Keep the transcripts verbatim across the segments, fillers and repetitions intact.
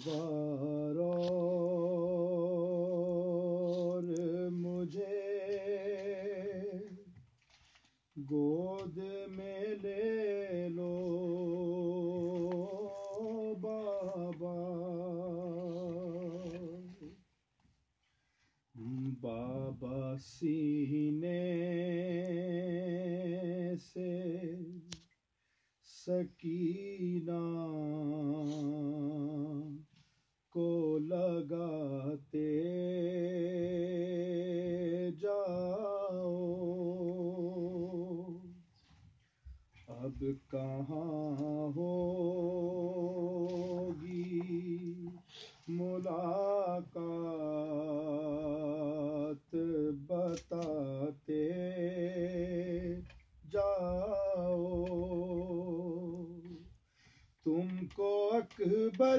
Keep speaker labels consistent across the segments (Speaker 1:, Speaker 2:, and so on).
Speaker 1: بار اور مجھے گود میں لے لو بابا، بابا سینے سے سکینہ کو لگاتے جاؤ، اب کہاں ہوگی ملاقات بتاتے جاؤ، تم کو اکبر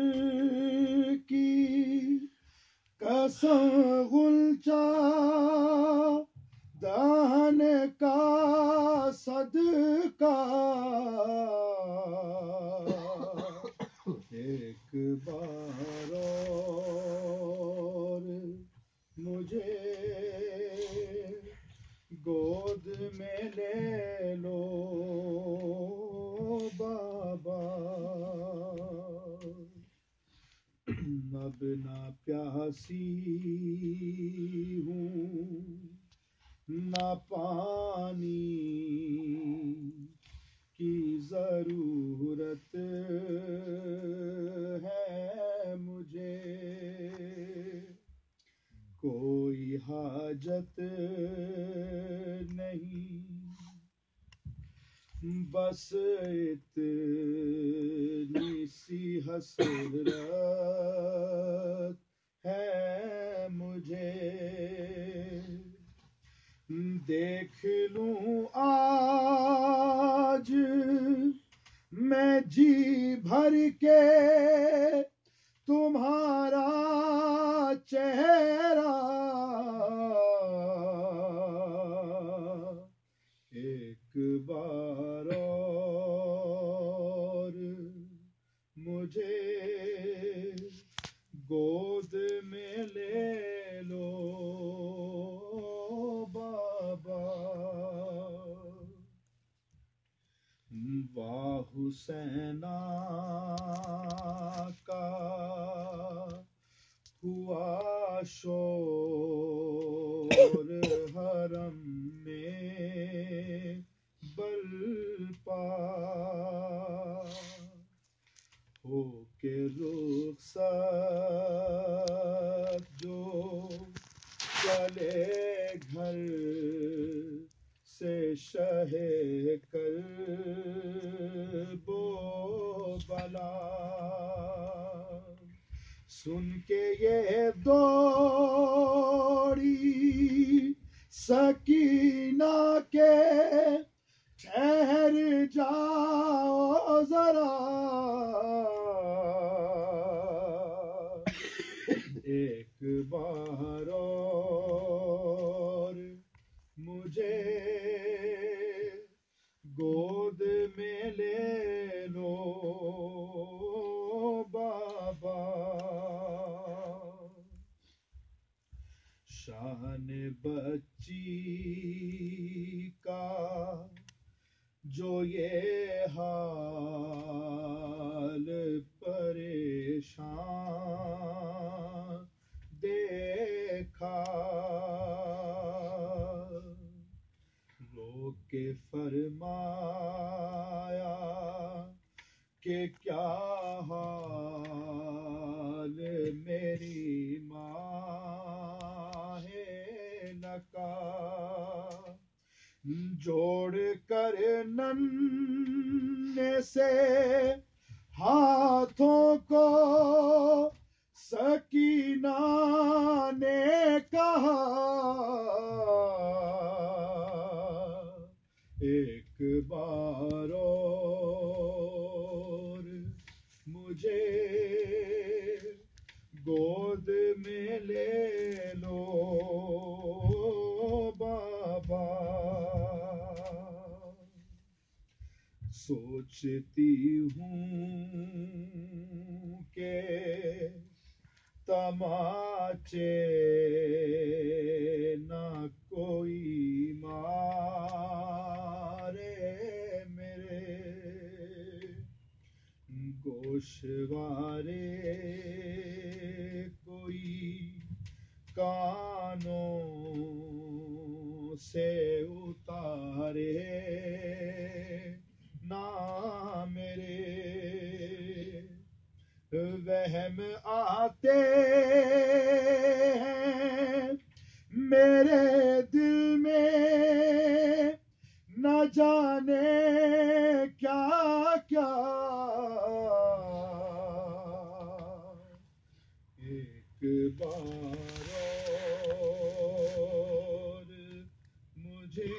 Speaker 1: کی قسم غنچہ دہن کا صدقہ، ایک بار اور مجھے گود میں لے لو بابا، اب نہ پیاسی ہوں نہ پانی کی ضرورت ہے مجھے، کوئی حاجت نہیں، بس اتنی سی حسرت ہے مجھے، دیکھ لوں آج میں جی بھر کے تمہارا چہرہ، ایک بار اور مجھے گود میں لے لو بابا، واہ حسینہ کا ہوا شور حرم میں برپا، ہو کے رخصت جو چلے گھر سے شہ کرب و بلا، سن کے یہ دوڑی سکینہ کے ٹھہر جاؤ ذرا، ایک بار اور مجھے گود میں لے لو بابا، شان بچی کا جو یہ حال پریشان دیکھا، رو کے فرمایا کہ کیا حال میری ماں ہے لکا، جوڑ کر ننھے سے ہاتھوں کو سکینہ نے کہا، ایک بار اور مجھے گود میں لے لو بابا، سوچتی ہوں کہ تماچے نہ کوئی مارے میرے گوشوارے کوئی کانوں سے اتارے نہ میرے وہم آتے ہیں میرے دل میں نہ جانے کیا کیا ایک بار اور مجھے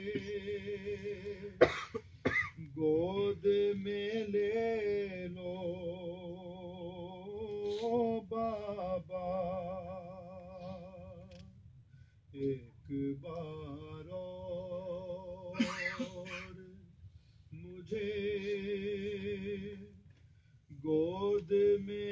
Speaker 1: گود میں لے لو بابا ایک بار اور مجھے گود میں